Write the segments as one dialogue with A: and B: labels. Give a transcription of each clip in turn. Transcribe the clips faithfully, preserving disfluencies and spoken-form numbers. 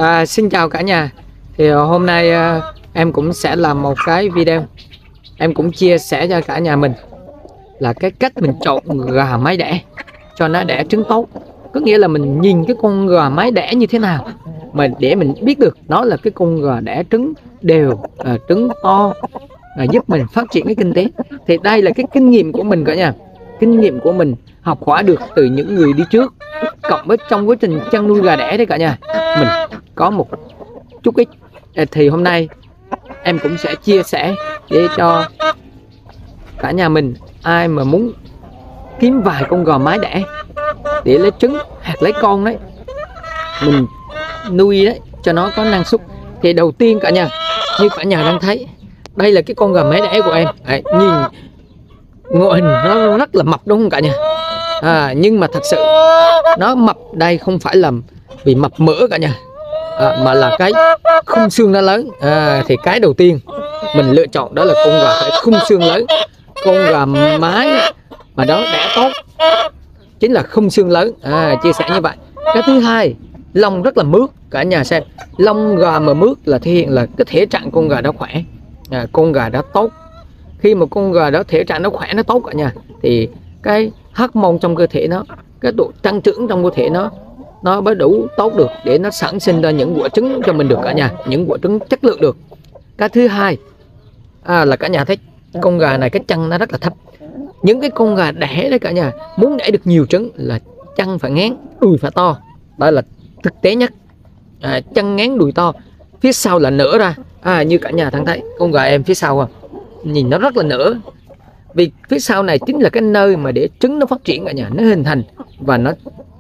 A: À, xin chào cả nhà. Thì uh, hôm nay uh, em cũng sẽ làm một cái video. Em cũng chia sẻ cho cả nhà mình là cái cách mình chọn gà mái đẻ cho nó đẻ trứng tốt. Có nghĩa là mình nhìn cái con gà mái đẻ như thế nào mà để mình biết được nó là cái con gà đẻ trứng đều, uh, trứng to, uh, giúp mình phát triển cái kinh tế. Thì đây là cái kinh nghiệm của mình cả nhà. Kinh nghiệm của mình học hỏi được từ những người đi trước, cộng với trong quá trình chăn nuôi gà đẻ đấy cả nhà, mình có một chút ít. Thì hôm nay em cũng sẽ chia sẻ để cho cả nhà mình, ai mà muốn kiếm vài con gà mái đẻ để lấy trứng hoặc lấy con đấy, mình nuôi đấy cho nó có năng suất. Thì đầu tiên cả nhà, như cả nhà đang thấy, đây là cái con gà mái đẻ của em. Đấy, nhìn ngoại hình nó rất là mập đúng không cả nhà? À, nhưng mà thật sự nó mập đây không phải là vì mập mỡ cả nhà, à, mà là cái khung xương nó lớn. À, thì cái đầu tiên mình lựa chọn đó là con gà phải khung xương lớn. Con gà mái mà đó đẻ tốt chính là khung xương lớn. À, chia sẻ như vậy. Cái thứ hai, lông rất là mướt. Cả nhà xem, lông gà mà mướt là thể hiện là cái thể trạng con gà đó khỏe, à, con gà đó tốt. Khi mà con gà đó thể trạng nó khỏe, nó tốt cả nhà, thì cái hormone trong cơ thể nó, cái độ tăng trưởng trong cơ thể nó nó mới đủ tốt được để nó sản sinh ra những quả trứng cho mình được cả nhà, những quả trứng chất lượng được. Cái thứ hai à, là cả nhà thấy con gà này cái chân nó rất là thấp. Những cái con gà đẻ đấy cả nhà, muốn đẻ được nhiều trứng là chân phải ngán, đùi phải to. Đó là thực tế nhất. À, chân ngán đùi to, phía sau là nở ra. À, như cả nhà thằng thấy con gà em phía sau không, nhìn nó rất là nở. Vì phía sau này chính là cái nơi mà để trứng nó phát triển cả nhà, nó hình thành và nó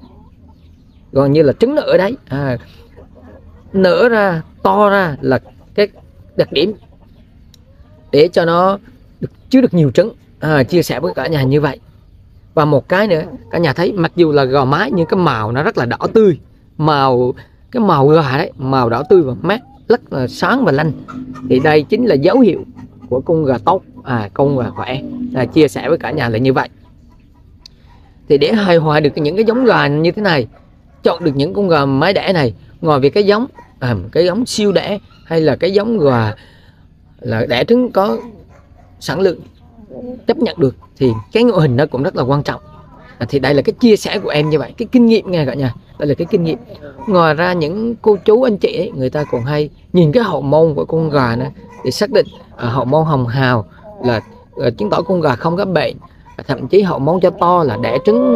A: gần như là trứng nó ở đấy. À, nở ra, to ra là cái đặc điểm để cho nó được chứa được nhiều trứng. À, chia sẻ với cả nhà như vậy. Và một cái nữa, cả nhà thấy mặc dù là gà mái nhưng cái màu nó rất là đỏ tươi, màu cái màu gà đấy màu đỏ tươi và mát, rất là sáng và lanh. Thì đây chính là dấu hiệu của con gà tốt, à, con gà khỏe. À, chia sẻ với cả nhà là như vậy. Thì để hài hòa được những cái giống gà như thế này, chọn được những con gà mái đẻ này, ngoài việc cái giống à, cái giống siêu đẻ hay là cái giống gà là đẻ trứng có sản lượng chấp nhận được, thì cái ngoại hình nó cũng rất là quan trọng. À, thì đây là cái chia sẻ của em như vậy, cái kinh nghiệm nghe cả nhà, đây là cái kinh nghiệm. Ngoài ra những cô chú anh chị ấy, người ta còn hay nhìn cái hậu môn của con gà nữa để xác định à, hậu môn hồng hào là à, chứng tỏ con gà không có bệnh. À, thậm chí hậu môn cho to là đẻ trứng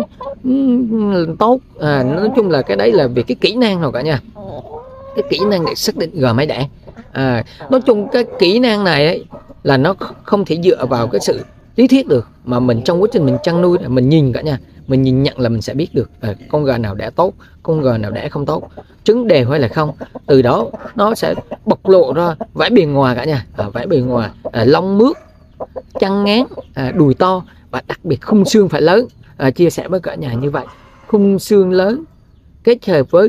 A: um, tốt. À, nói chung là cái đấy là vì cái kỹ năng rồi cả nhà, cái kỹ năng để xác định gà mái đẻ. À, nói chung cái kỹ năng này ấy, là nó không thể dựa vào cái sự lý thuyết được, mà mình trong quá trình mình chăn nuôi mình nhìn cả nhà, mình nhìn nhận là mình sẽ biết được à, con gà nào đẻ tốt, con gà nào đẻ không tốt, trứng đều hay là không. Từ đó nó sẽ bộc lộ ra vẻ bề ngoài cả nhà, à, vẻ bề ngoài, à, lông mướt, chân ngán, à, đùi to và đặc biệt khung xương phải lớn. À, chia sẻ với cả nhà như vậy, khung xương lớn kết hợp với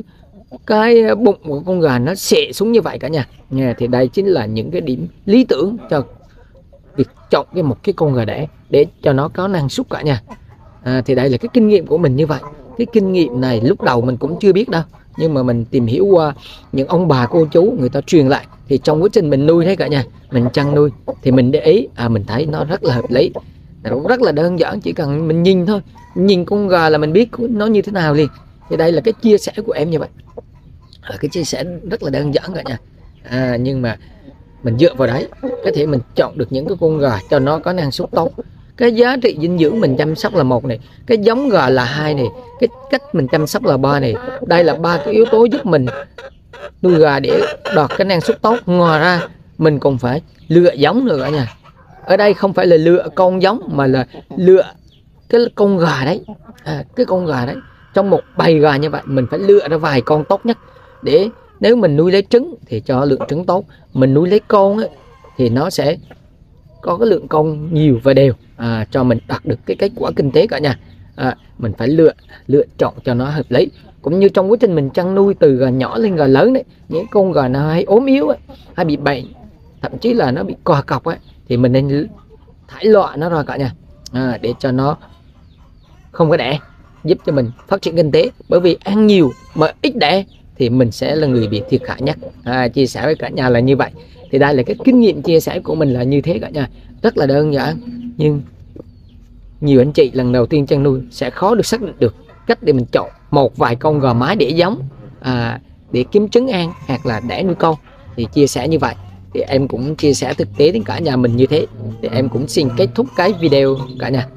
A: cái bụng của con gà nó xệ xuống như vậy cả nhà. Nha, thì đây chính là những cái điểm lý tưởng cho việc chọn cái một cái con gà đẻ để cho nó có năng suất cả nhà. À, thì đây là cái kinh nghiệm của mình như vậy. Cái kinh nghiệm này lúc đầu mình cũng chưa biết đâu, nhưng mà mình tìm hiểu qua những ông bà cô chú người ta truyền lại, thì trong quá trình mình nuôi đấy cả nhà, mình chăn nuôi thì mình để ý, à, mình thấy nó rất là hợp lý, nó rất là đơn giản, chỉ cần mình nhìn thôi, nhìn con gà là mình biết nó như thế nào liền. Thì đây là cái chia sẻ của em như vậy. À, cái chia sẻ rất là đơn giản cả nhà. À, nhưng mà mình dựa vào đấy có thể mình chọn được những cái con gà cho nó có năng suất tốt. Cái giá trị dinh dưỡng mình chăm sóc là một này, cái giống gà là hai này, cái cách mình chăm sóc là ba này. Đây là ba cái yếu tố giúp mình nuôi gà để đạt cái năng suất tốt. Ngoài ra mình còn phải lựa giống nữa cả nhà. Ở đây không phải là lựa con giống mà là lựa cái con gà đấy. À, cái con gà đấy trong một bầy gà như vậy mình phải lựa ra vài con tốt nhất, để nếu mình nuôi lấy trứng thì cho lượng trứng tốt, mình nuôi lấy con ấy, thì nó sẽ có cái lượng con nhiều và đều, à, cho mình đạt được cái kết quả kinh tế cả nhà. À, mình phải lựa lựa chọn cho nó hợp lý. Cũng như trong quá trình mình chăn nuôi từ gà nhỏ lên gà lớn đấy, những con gà nào hay ốm yếu ấy, hay bị bệnh, thậm chí là nó bị cò cọc ấy, thì mình nên thải loại nó ra cả nhà, à, để cho nó không có đẻ, giúp cho mình phát triển kinh tế. Bởi vì ăn nhiều mà ít đẻ thì mình sẽ là người bị thiệt hại nhất. À, chia sẻ với cả nhà là như vậy. Thì đây là cái kinh nghiệm chia sẻ của mình là như thế cả nhà, rất là đơn giản, nhưng nhiều anh chị lần đầu tiên chăn nuôi sẽ khó được xác định được cách để mình chọn một vài con gà mái để giống, à, để kiếm trứng ăn hoặc là để nuôi con. Thì chia sẻ như vậy thì em cũng chia sẻ thực tế đến cả nhà mình như thế. Thì em cũng xin kết thúc cái video cả nhà.